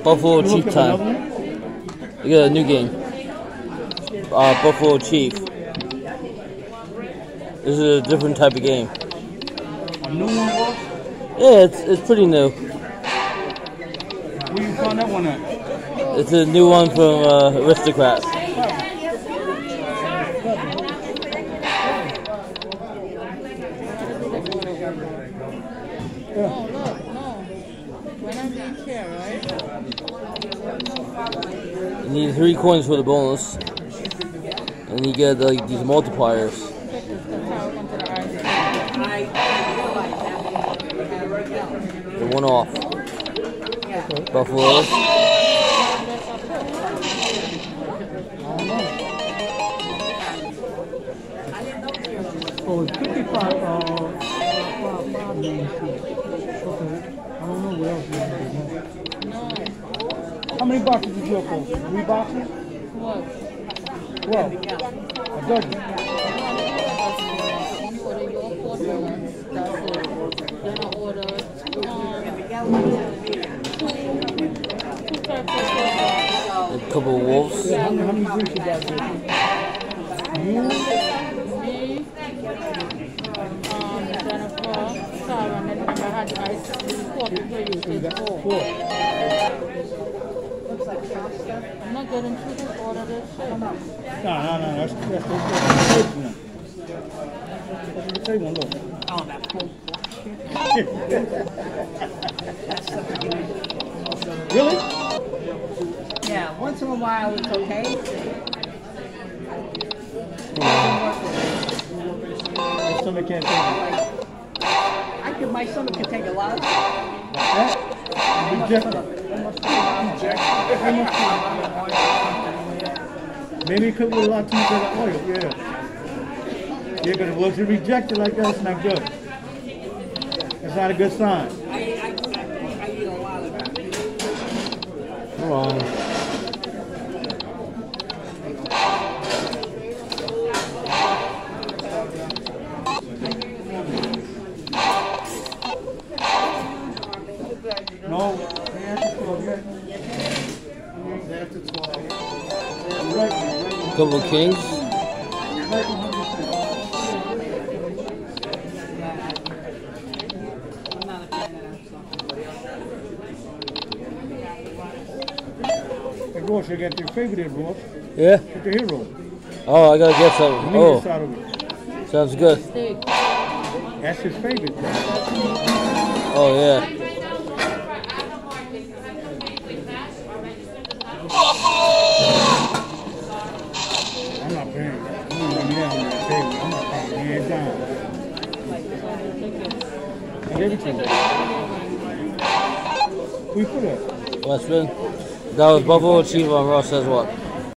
Buffalo Chief time. We got a new game. Buffalo Chief. This is a different type of game. A new one, Ross? Yeah, it's pretty new. Where you found that one at? It's a new one from Aristocrat. You need 3 coins for the bonus, and you get like these multipliers. The one off. Buffalo. Oh, it's 55 main street. Okay. I don't know what else you have. How many boxes did you go for? 3 boxes? What? 12. A dozen. You order your 4 donuts. That's it. Then I ordered 2 turkey. A couple of wolves. Yeah, how many drinks you got there? You? Me, Jennifer, Sarah, and then I had ice cream. 4 people you So you got 4. I'm not getting to order this shit. No. That's the first one. That's the same one, look. Oh, that cool. Really? Yeah, once in a while it's okay. My stomach can't take it. My stomach can take a lot. That? Reject it. Maybe it could be a lot too much of the oil, yeah. Yeah, but once you reject it like that, it's not good. It's not a good sign. I eat a lot of that. Come on. No, after 12 yet. After 12. Right. Couple of kings. Hey, Ross, you got your favorite in, Ross. Yeah. Get the hero. Oh, I gotta get something. Leave Oh, this out of it. sounds good. That's his favorite. Oh yeah. I'm not paying. I'm not paying hands down. And everything. Who you put up? Westman. That was Buffalo Chief on Ross says what?